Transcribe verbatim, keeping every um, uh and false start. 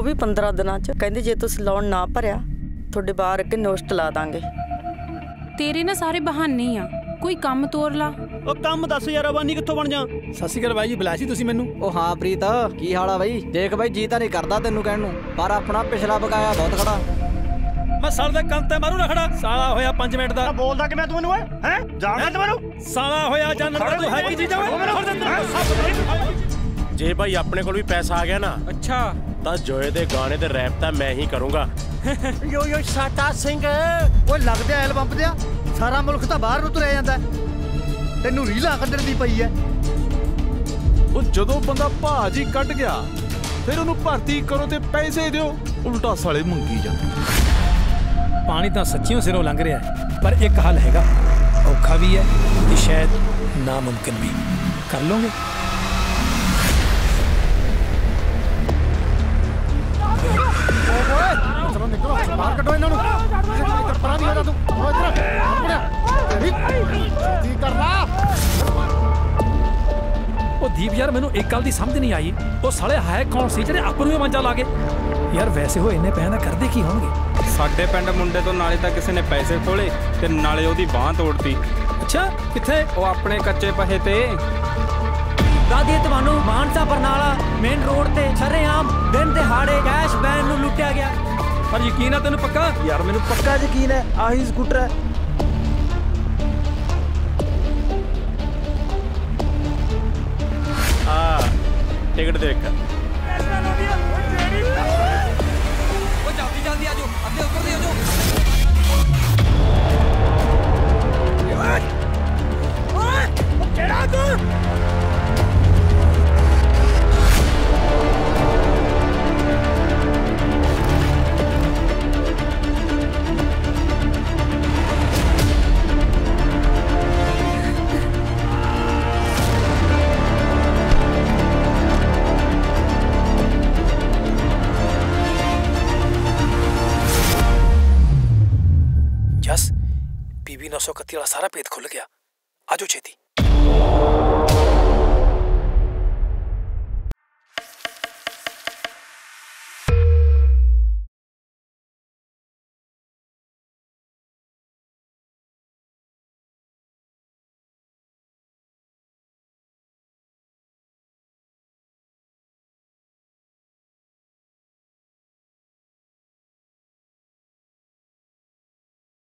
भी पंद्रह दिनों च। कहंदे जे तुसीं लोन ना भरिया तुहाडे बाहर अगे नोस्ट ला दांगे। तेरे ना सारे बहाने ही आ, कोई काम तोड़ ला। ओ काम दस यार अबानी कित्थों बन जा। सत श्री अकाल बाई जी, बुलाया सी तुसीं मैनूं? ओ हाँ प्रीत की हाल आ बाई? देख बाई जी तां नहीं करदा तैनूं कहण नूं, पर अपना पिछला बकाया बहुत खड़ा। मैं साल दे कंन ते मारू रखड़ा साला होया पांच मिनट दा। बोलदा कि मैं तू मैनूं है जाणदा ते मैनूं साला होया जानदा तू है की चीज़ है। जे भाई अपने कोल भी पैसा आ गया ना, अच्छा तो जोए दे गाने ते रैप तां मैं ही करूंगा। यो यो साटा सिंह ओ लगदे एल्बम दिया सारा मुल्क तां बाहर ਨੂੰ ਤੁਰਿਆ ਜਾਂਦਾ ਤੈਨੂੰ ਰੀਲਾਂ ਕੱਢਣ ਦੀ ਪਈ ਐ। ਉਹ ਜਦੋਂ ਬੰਦਾ ਭਾਜੀ ਕੱਢ ਗਿਆ ਫਿਰ ਉਹਨੂੰ ਭਰਤੀ ਕਰੋ ਤੇ ਪੈਸੇ ਦਿਓ, ਉਲਟਾ ਸਾਲੇ ਮੰਗੀ ਜਾਂਦੇ। पानी तो सच्चियों सिरों लंघ रहा है, पर एक हल हैगा, औखा भी है ते शायद नामुमकिन भी। कर लोगे? चलो निकलो बाहर कढो इन्हां नूं। इधर परा दी हो जा तू। ओ इधर की करना। ओ दीप यार मैनू एक गल दी समझ नहीं आई, वो साले है कौन सी ਜਿਹੜੇ ਆਪਾਂ ਨੂੰ ਮੰਜਾ ਲਾ ਗਏ? यार वैसे हो इन्ने पैसे करदे की होणगे? ਸਾਡੇ ਪਿੰਡ ਮੁੰਡੇ ਤੋਂ ਨਾਲੇ ਤਾਂ ਕਿਸੇ ਨੇ ਪੈਸੇ ਖੋਲੇ ਤੇ ਨਾਲੇ ਉਹਦੀ ਬਾਹ ਤੋੜਤੀ। ਅੱਛਾ ਕਿੱਥੇ? ਉਹ ਆਪਣੇ ਕੱਚੇ ਪਹੇ ਤੇ। दादी ਤੁਹਾਨੂੰ ਮਾਨਸਾ ਬਰਨਾਲਾ ਮੇਨ ਰੋਡ ਤੇ ਸ਼ਰੇਆਮ ਦਿਨ ਦਿਹਾੜੇ ਕੈਸ਼ ਵੈਨ ਨੂੰ ਲੁੱਟਿਆ ਗਿਆ। ਪਰ ਯਕੀਨ ਆ ਤੈਨੂੰ ਪੱਕਾ? ਯਾਰ ਮੈਨੂੰ ਪੱਕਾ ਯਕੀਨ ਹੈ, ਆਹੀ ਸਕੂਟਰ ਹੈ। आ टिकट देख जल्दी जल्दी आजो, अबे ऊपर दे आजो। ओए केड़ा तू? पीबी नौ सौ इकतीस वाला सारा भेद खुल गया, आजो छेती।